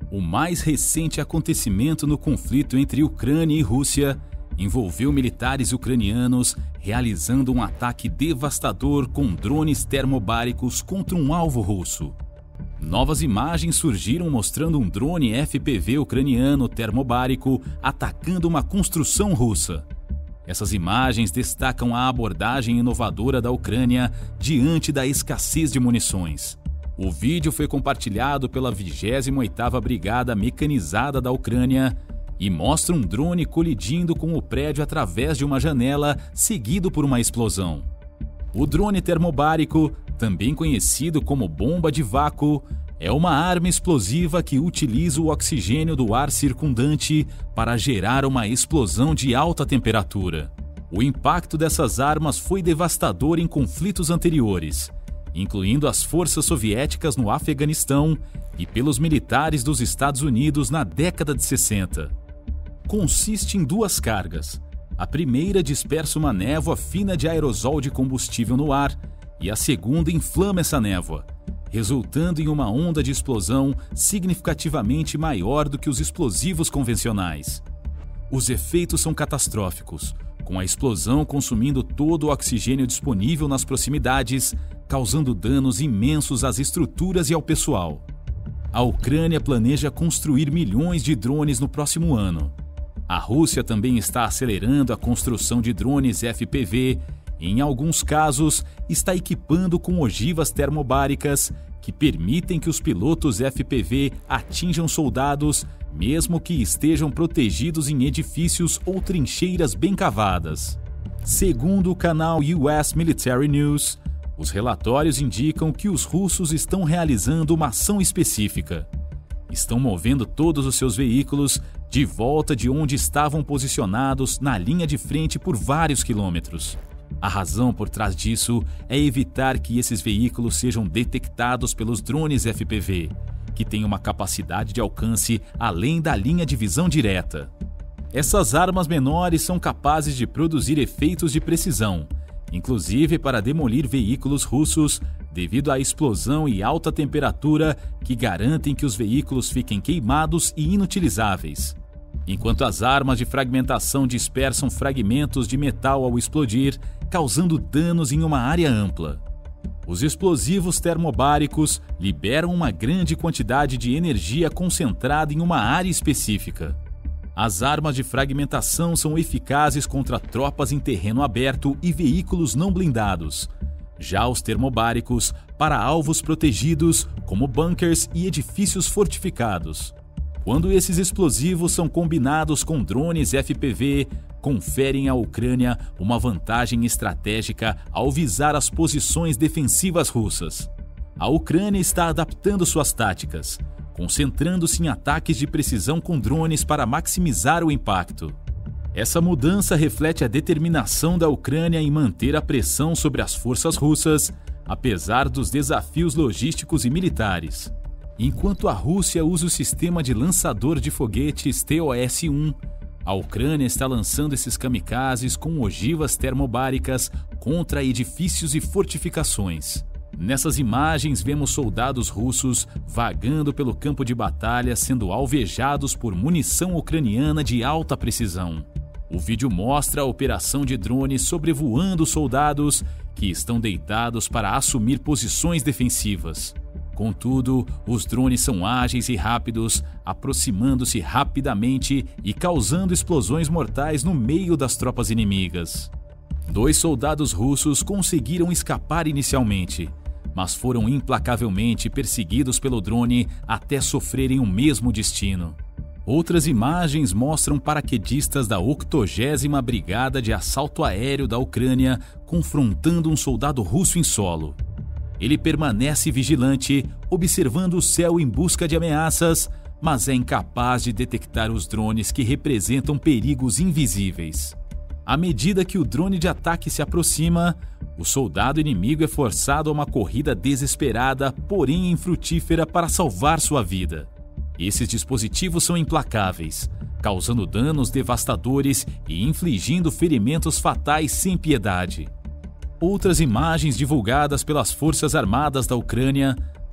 O mais recente acontecimento no conflito entre Ucrânia e Rússia envolveu militares ucranianos realizando um ataque devastador com drones termobáricos contra um alvo russo. Novas imagens surgiram mostrando um drone FPV ucraniano termobárico atacando uma construção russa. Essas imagens destacam a abordagem inovadora da Ucrânia diante da escassez de munições. O vídeo foi compartilhado pela 28ª Brigada Mecanizada da Ucrânia e mostra um drone colidindo com o prédio através de uma janela, seguido por uma explosão. O drone termobárico, também conhecido como bomba de vácuo, é uma arma explosiva que utiliza o oxigênio do ar circundante para gerar uma explosão de alta temperatura. O impacto dessas armas foi devastador em conflitos anteriores, incluindo as forças soviéticas no Afeganistão e pelos militares dos Estados Unidos na década de 60. Consiste em duas cargas. A primeira dispersa uma névoa fina de aerosol de combustível no ar e a segunda inflama essa névoa, resultando em uma onda de explosão significativamente maior do que os explosivos convencionais. Os efeitos são catastróficos, com a explosão consumindo todo o oxigênio disponível nas proximidades, causando danos imensos às estruturas e ao pessoal. A Ucrânia planeja construir milhões de drones no próximo ano. A Rússia também está acelerando a construção de drones FPV e, em alguns casos, está equipando com ogivas termobáricas que permitem que os pilotos FPV atinjam soldados, mesmo que estejam protegidos em edifícios ou trincheiras bem cavadas. Segundo o canal US Military News, os relatórios indicam que os russos estão realizando uma ação específica. Estão movendo todos os seus veículos de volta de onde estavam posicionados na linha de frente por vários quilômetros. A razão por trás disso é evitar que esses veículos sejam detectados pelos drones FPV, que têm uma capacidade de alcance além da linha de visão direta. Essas armas menores são capazes de produzir efeitos de precisão, inclusive para demolir veículos russos devido à explosão e alta temperatura que garantem que os veículos fiquem queimados e inutilizáveis. Enquanto as armas de fragmentação dispersam fragmentos de metal ao explodir, causando danos em uma área ampla. Os explosivos termobáricos liberam uma grande quantidade de energia concentrada em uma área específica. As armas de fragmentação são eficazes contra tropas em terreno aberto e veículos não blindados. Já os termobáricos, para alvos protegidos, como bunkers e edifícios fortificados. Quando esses explosivos são combinados com drones FPV, conferem à Ucrânia uma vantagem estratégica ao visar as posições defensivas russas. A Ucrânia está adaptando suas táticas, concentrando-se em ataques de precisão com drones para maximizar o impacto. Essa mudança reflete a determinação da Ucrânia em manter a pressão sobre as forças russas, apesar dos desafios logísticos e militares. Enquanto a Rússia usa o sistema de lançador de foguetes TOS-1, a Ucrânia está lançando esses kamikazes com ogivas termobáricas contra edifícios e fortificações. Nessas imagens vemos soldados russos vagando pelo campo de batalha sendo alvejados por munição ucraniana de alta precisão. O vídeo mostra a operação de drones sobrevoando soldados que estão deitados para assumir posições defensivas. Contudo, os drones são ágeis e rápidos, aproximando-se rapidamente e causando explosões mortais no meio das tropas inimigas. 2 soldados russos conseguiram escapar inicialmente, mas foram implacavelmente perseguidos pelo drone até sofrerem o mesmo destino. Outras imagens mostram paraquedistas da 80ª Brigada de Assalto Aéreo da Ucrânia confrontando um soldado russo em solo. Ele permanece vigilante, observando o céu em busca de ameaças, mas é incapaz de detectar os drones que representam perigos invisíveis. À medida que o drone de ataque se aproxima, o soldado inimigo é forçado a uma corrida desesperada, porém infrutífera, para salvar sua vida. Esses dispositivos são implacáveis, causando danos devastadores e infligindo ferimentos fatais sem piedade. Outras imagens divulgadas pelas Forças Armadas da Ucrânia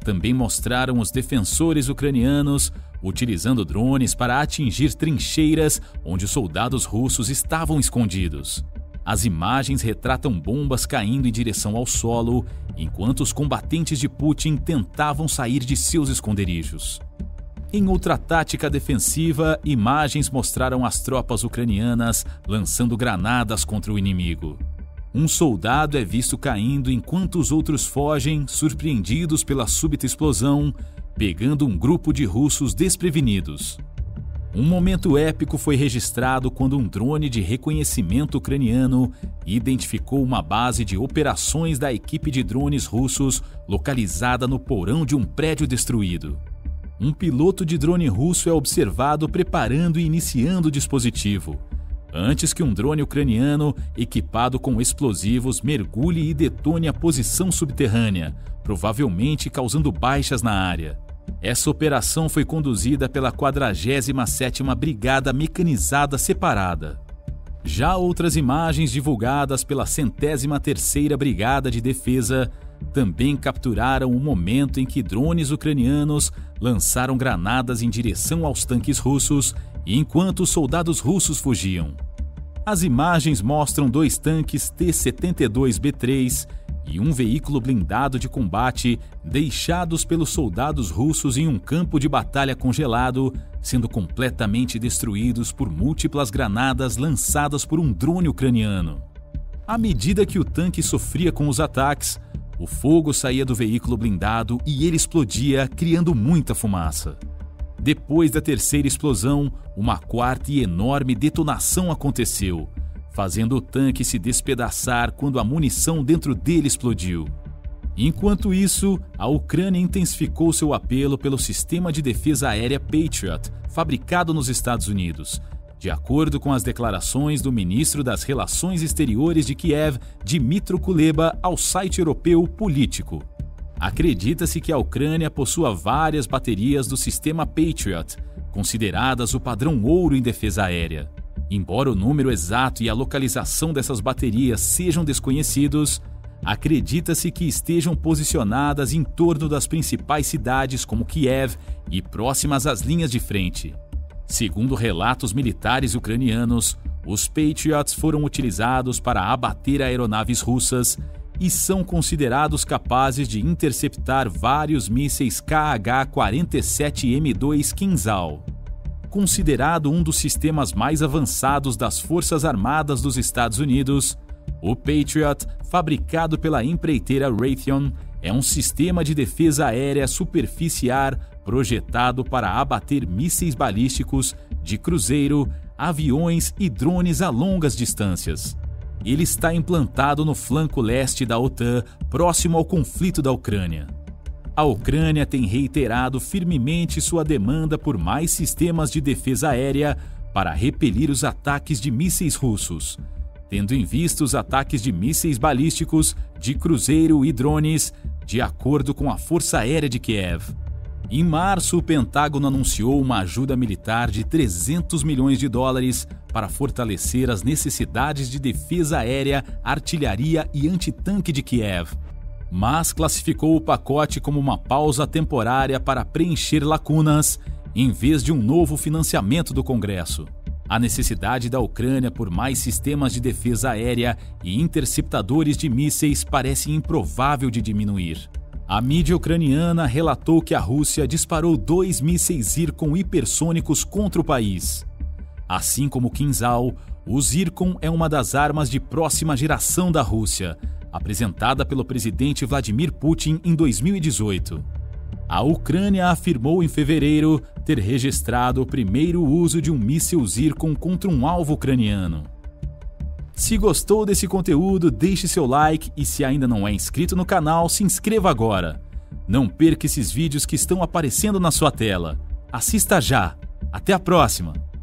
também mostraram os defensores ucranianos utilizando drones para atingir trincheiras onde os soldados russos estavam escondidos. As imagens retratam bombas caindo em direção ao solo, enquanto os combatentes de Putin tentavam sair de seus esconderijos. Em outra tática defensiva, imagens mostraram as tropas ucranianas lançando granadas contra o inimigo. Um soldado é visto caindo enquanto os outros fogem, surpreendidos pela súbita explosão, pegando um grupo de russos desprevenidos. Um momento épico foi registrado quando um drone de reconhecimento ucraniano identificou uma base de operações da equipe de drones russos localizada no porão de um prédio destruído. Um piloto de drone russo é observado preparando e iniciando o dispositivo, antes que um drone ucraniano equipado com explosivos mergulhe e detone a posição subterrânea, provavelmente causando baixas na área. Essa operação foi conduzida pela 47ª Brigada Mecanizada Separada. Já outras imagens divulgadas pela 103ª Brigada de Defesa também capturaram o momento em que drones ucranianos lançaram granadas em direção aos tanques russos enquanto os soldados russos fugiam. As imagens mostram 2 tanques T-72B3 e um veículo blindado de combate deixados pelos soldados russos em um campo de batalha congelado, sendo completamente destruídos por múltiplas granadas lançadas por um drone ucraniano. À medida que o tanque sofria com os ataques, o fogo saía do veículo blindado e ele explodia, criando muita fumaça. Depois da terceira explosão, uma quarta e enorme detonação aconteceu, fazendo o tanque se despedaçar quando a munição dentro dele explodiu. Enquanto isso, a Ucrânia intensificou seu apelo pelo sistema de defesa aérea Patriot, fabricado nos Estados Unidos, de acordo com as declarações do ministro das Relações Exteriores de Kiev, Dmytro Kuleba, ao site europeu Político. Acredita-se que a Ucrânia possua várias baterias do sistema Patriot, consideradas o padrão ouro em defesa aérea. Embora o número exato e a localização dessas baterias sejam desconhecidos, acredita-se que estejam posicionadas em torno das principais cidades como Kiev e próximas às linhas de frente. Segundo relatos militares ucranianos, os Patriots foram utilizados para abater aeronaves russas e são considerados capazes de interceptar vários mísseis Kh-47M2 Kinzhal. Considerado um dos sistemas mais avançados das Forças Armadas dos Estados Unidos, o Patriot, fabricado pela empreiteira Raytheon, é um sistema de defesa aérea superficiar projetado para abater mísseis balísticos de cruzeiro, aviões e drones a longas distâncias. Ele está implantado no flanco leste da OTAN, próximo ao conflito da Ucrânia. A Ucrânia tem reiterado firmemente sua demanda por mais sistemas de defesa aérea para repelir os ataques de mísseis russos, tendo em vista os ataques de mísseis balísticos, de cruzeiro e drones, de acordo com a Força Aérea de Kiev. Em março, o Pentágono anunciou uma ajuda militar de $300 milhões para fortalecer as necessidades de defesa aérea, artilharia e antitanque de Kiev, mas classificou o pacote como uma pausa temporária para preencher lacunas, em vez de um novo financiamento do Congresso. A necessidade da Ucrânia por mais sistemas de defesa aérea e interceptadores de mísseis parece improvável de diminuir. A mídia ucraniana relatou que a Rússia disparou 2 mísseis Zircon hipersônicos contra o país. Assim como o Kinzhal, o Zircon é uma das armas de próxima geração da Rússia, apresentada pelo presidente Vladimir Putin em 2018. A Ucrânia afirmou em fevereiro ter registrado o primeiro uso de um míssil Zircon contra um alvo ucraniano. Se gostou desse conteúdo, deixe seu like e se ainda não é inscrito no canal, se inscreva agora. Não perca esses vídeos que estão aparecendo na sua tela. Assista já! Até a próxima!